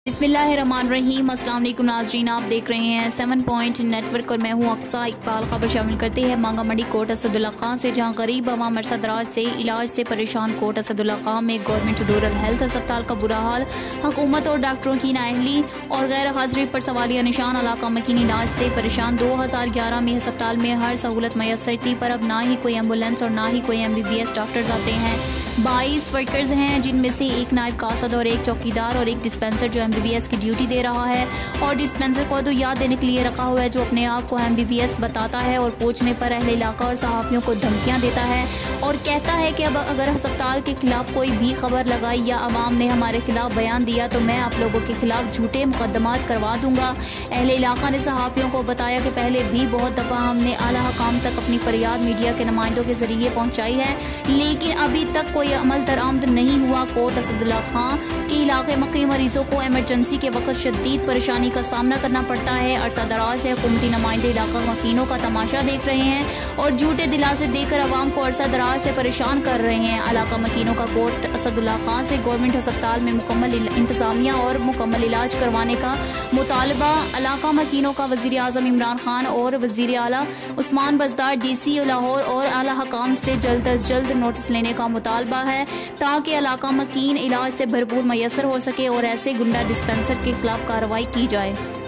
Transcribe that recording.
बिस्मिल्लाहिर्रहमानिर्रहीम। अस्सलाम वालेकुम नाज़रीन, आप देख रहे हैं 7 पॉइंट नेटवर्क और मैं हूं अक्सा इकबाल। खबर शामिल करते हैं मांगा मंडी कोट असदुल्ला खां से, जहां गरीब अवाम अरसा दराज से इलाज से परेशान। कोट असदुल्ला खां में गवर्नमेंट रूरल हेल्थ अस्पताल का बुरा हाल, हुकूमत और डॉक्टरों की नाअहली और गैर हाजिरी पर सवालिया निशान। इलाका मकीनी इलाज से परेशान। 2011 में अस्पताल में हर सहूलत मैसर थी, पर अब ना ही कोई एम्बुलेंस और ना ही कोई MBBS डॉक्टर्स आते हैं। 22 वर्कर्स हैं, जिनमें से एक नायब कासद और एक चौकीदार और एक डिस्पेंसर जो MBBS की ड्यूटी दे रहा है, और डिस्पेंसर को तो याद देने के लिए रखा हुआ है, जो अपने आप को MBBS बताता है और पूछने पर अहले इलाका और सहाफ़ियों को धमकियां देता है और कहता है कि अब अगर अस्पताल के खिलाफ कोई भी खबर लगाई या अवाम ने हमारे खिलाफ बयान दिया तो मैं आप लोगों के खिलाफ झूठे मुकदमात करवा दूंगा। अहले इलाका ने सहाफ़ियों को बताया कि पहले भी बहुत दफ़ा हमने आला हकाम तक अपनी फरियाद मीडिया के नुमाइंदों के जरिए पहुँचाई है, लेकिन अभी तक कोई अमल दरामद नहीं हुआ। कोट असदुल्ला खां के इलाके में कई मरीजों को इमरजेंसी के वक्त शदीद परेशानी का सामना करना पड़ता है। अरसा दराज से हुकूमती नुमाइंदे इलाका मकीनों का तमाशा देख रहे हैं और झूठे दिलासे देकर अवाम को अरसा दराज से परेशान कर रहे हैं। इलाका मकीनों का कोट असदुल्ला खां से गवर्नमेंट अस्पताल में मुकम्मल इंतजामिया और मुकम्मल इलाज करवाने का मुतालबा। इलाका मकीनों का वज़ीर आज़म इमरान खान और वज़ीर आला उस्मान बज़दार DC लाहौर और आला हकाम से जल्द अज जल्द नोटिस लेने का मुतालबा है, ताकि इलाका मकीन इलाज से भरपूर मैसर हो सके और ऐसे गुंडा डिस्पेंसर के खिलाफ कार्रवाई की जाए।